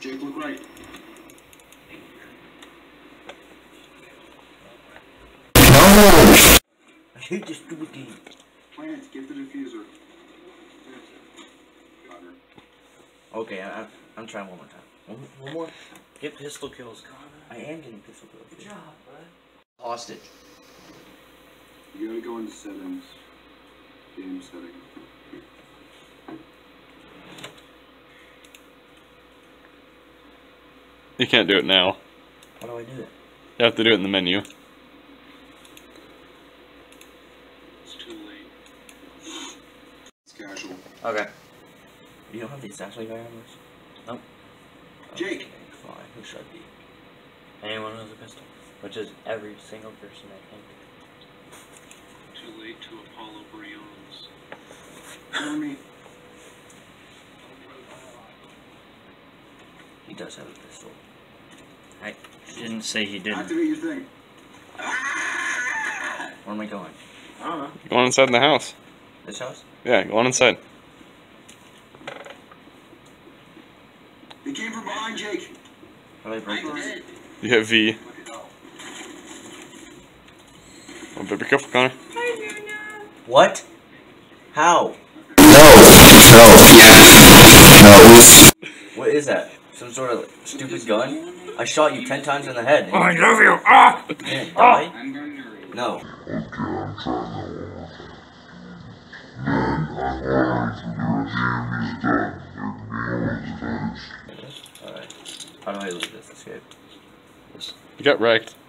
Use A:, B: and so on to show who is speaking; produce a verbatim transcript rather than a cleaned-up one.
A: Jake, look right.
B: I hate this stupid game.
A: Plant, get the diffuser. Got her.
B: Okay, I, I'm trying one more time. One, one more.
C: Get pistol kills, Connor.
B: I am getting pistol kills.
C: Good job, bud.
B: Hostage.
A: You gotta go into settings. Game settings.
D: You can't do it now.
B: How do I do it?
D: You have to do it in the menu.
A: It's too late. It's casual.
B: Okay. You don't have the assassin guy on this?
C: Nope.
A: Jake!
B: Okay, fine. Who should I be?
C: Anyone with a pistol. Which is every single person I think.
A: Too late to Apollo Brions. Jeremy.
B: He does have a pistol.
C: I didn't say he didn't.
A: Activate your thing.
B: Where am I going?
C: I don't know.
D: Go on inside the house.
B: This house?
D: Yeah, go on inside.
A: They came from behind Jake.
B: How do I break this?
D: You hit V. Oh, but be careful, Connor.
B: What? How?
E: No. No. Yeah. No.
B: What is that? Some sort of stupid gun? I shot you ten times in the head.
C: Oh, I love you! Ah!
B: You didn't die? No. Alright. How do I leave this escape?
D: You got wrecked.